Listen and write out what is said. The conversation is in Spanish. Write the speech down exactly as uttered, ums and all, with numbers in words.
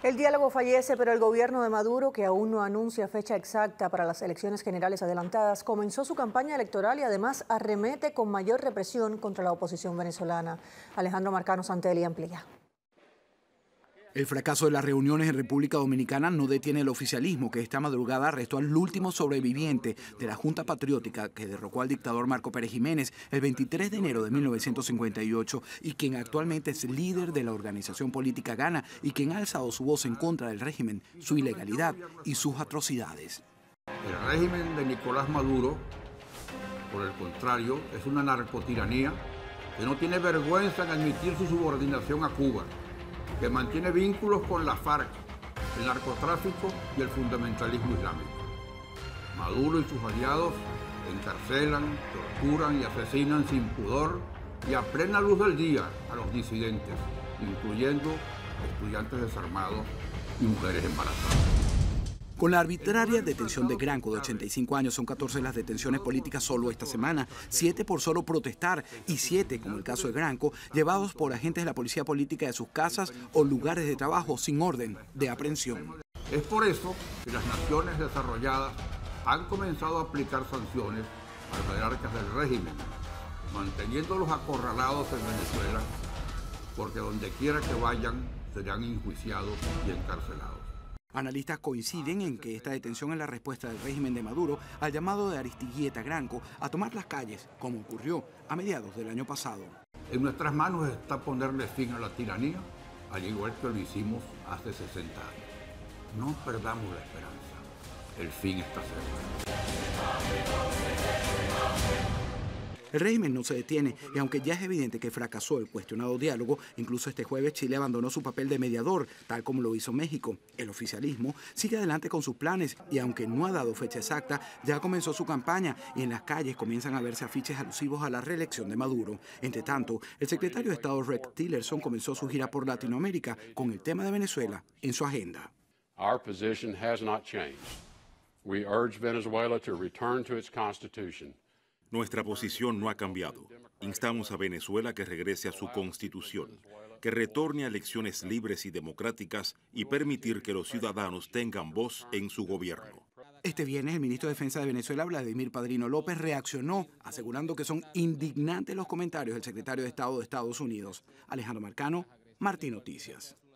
El diálogo fallece, pero el gobierno de Maduro, que aún no anuncia fecha exacta para las elecciones generales adelantadas, comenzó su campaña electoral y además arremete con mayor represión contra la oposición venezolana. Alejandro Marcano Santelli amplía. El fracaso de las reuniones en República Dominicana no detiene el oficialismo, que esta madrugada arrestó al último sobreviviente de la Junta Patriótica que derrocó al dictador Marco Pérez Jiménez el veintitrés de enero de mil novecientos cincuenta y ocho y quien actualmente es líder de la organización política Gana y quien ha alzado su voz en contra del régimen, su ilegalidad y sus atrocidades. El régimen de Nicolás Maduro, por el contrario, es una narcotiranía que no tiene vergüenza en admitir su subordinación a Cuba, que mantiene vínculos con la FARC, el narcotráfico y el fundamentalismo islámico. Maduro y sus aliados encarcelan, torturan y asesinan sin pudor y a plena luz del día a los disidentes, incluyendo estudiantes desarmados y mujeres embarazadas. Con la arbitraria detención de Granco, de ochenta y cinco años, son catorce las detenciones políticas solo esta semana, siete por solo protestar y siete, como el caso de Granco, llevados por agentes de la policía política de sus casas o lugares de trabajo sin orden de aprehensión. Es por eso que las naciones desarrolladas han comenzado a aplicar sanciones a los jerarcas del régimen, manteniéndolos acorralados en Venezuela, porque donde quiera que vayan serán enjuiciados y encarcelados. Analistas coinciden en que esta detención es la respuesta del régimen de Maduro al llamado de Aristigueta Granco a tomar las calles, como ocurrió a mediados del año pasado. En nuestras manos está ponerle fin a la tiranía, al igual que lo hicimos hace sesenta años. No perdamos la esperanza. El fin está cerca. El régimen no se detiene y aunque ya es evidente que fracasó el cuestionado diálogo, incluso este jueves Chile abandonó su papel de mediador, tal como lo hizo México. El oficialismo sigue adelante con sus planes y aunque no ha dado fecha exacta, ya comenzó su campaña y en las calles comienzan a verse afiches alusivos a la reelección de Maduro. Entre tanto, el secretario de Estado Rex Tillerson comenzó su gira por Latinoamérica con el tema de Venezuela en su agenda. Our position has not changed. We urge Venezuela to return to its constitution. Nuestra posición no ha cambiado. Instamos a Venezuela que regrese a su constitución, que retorne a elecciones libres y democráticas y permitir que los ciudadanos tengan voz en su gobierno. Este viernes, el ministro de Defensa de Venezuela, Vladimir Padrino López, reaccionó asegurando que son indignantes los comentarios del secretario de Estado de Estados Unidos. Alejandro Marcano, Martín Noticias.